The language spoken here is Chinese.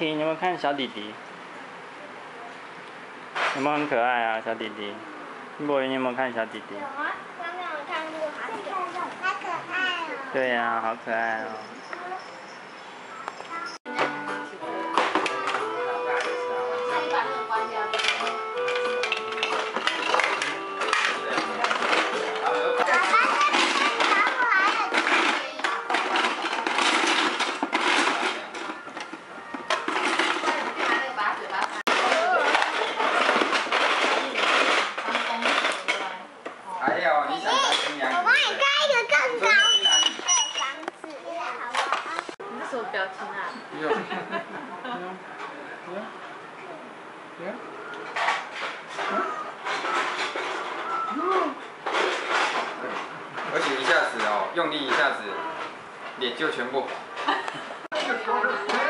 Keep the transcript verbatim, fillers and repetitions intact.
婷，你有没有看小弟弟？有没有很可爱啊，小弟弟？金博宇，你有没有看小弟弟？ 有啊，刚刚有看过，好可好可爱哦。 对呀、啊，好可爱哦。 还有，你想当新娘？ 我帮你盖一个更高的房子，好不好？ 你是什么表情啊？ 有。有。有。而且一下子哦，用力一下子，脸就全部。